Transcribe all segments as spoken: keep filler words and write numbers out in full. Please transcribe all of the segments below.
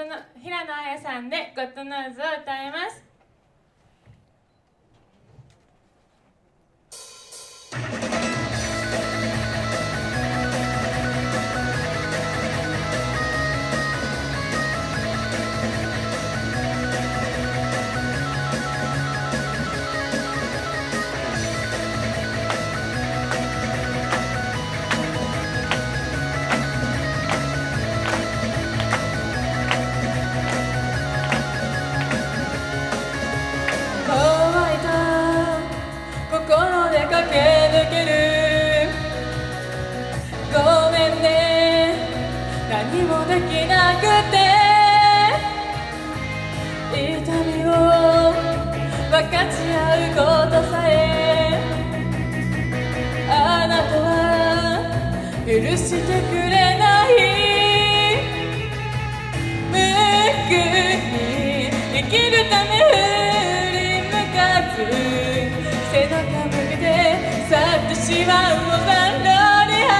トの平野綾さんでゴッドノーズを歌います。 何もできなくて痛みを分かち合うことさえあなたは許してくれない。無垢に生きるため振り向かず背中向けて去ってしまうのだろう。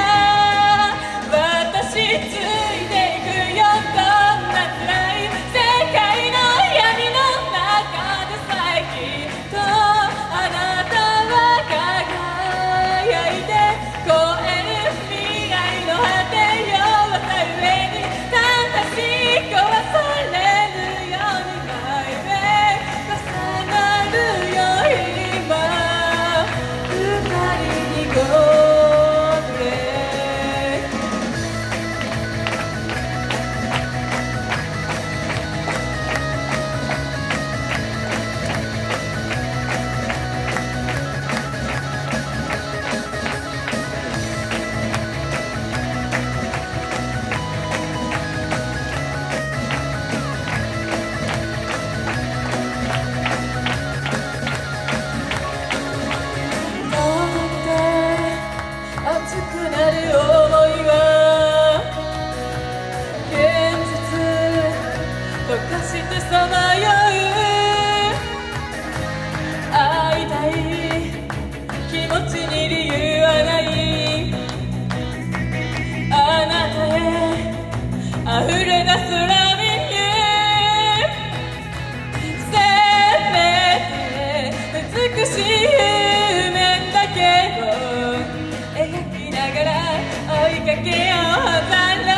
私ついていくよ、こんな辛い世界の闇の中でさえきっとあなたは輝いて超える未来の果てよ。また上に魂壊されるようにマイウェイ重なるよ今二人にゴー溶かしてさまよう会いたい気持ちに理由はない。あなたへ溢れ出すラビングせめて美しい夢だけを描きながら追いかけよう。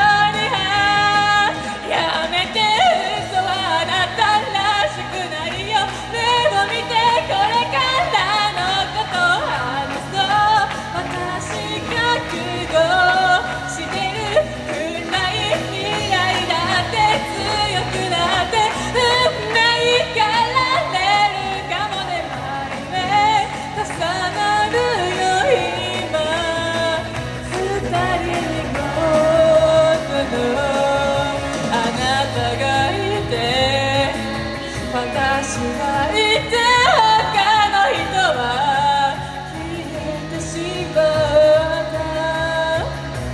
私がいて他の人は消えてしまった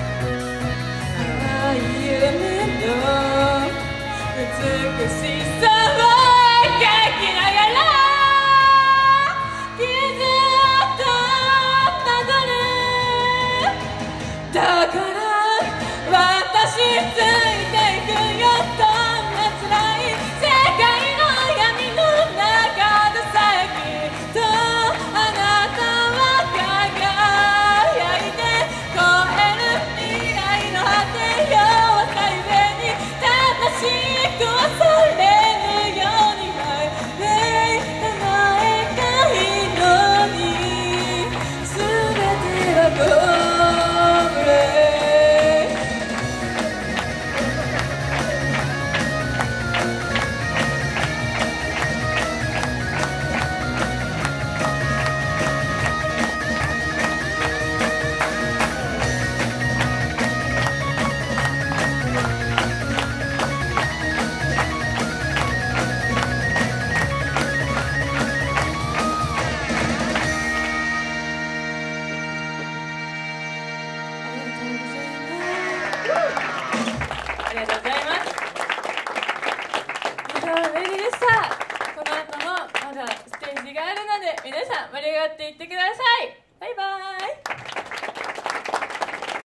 歩の美しさを描きながら傷とたどる。だから私ついていくよ、どんな辛い世界の闇の中でさえきっとあなたは輝いて超える未来の果てよ。若い上に魂壊されるように叶えたいのに全てはごめん。 ありがとうございます。以上レディでした。この後もまだステージがあるので皆さん盛り上がっていってください。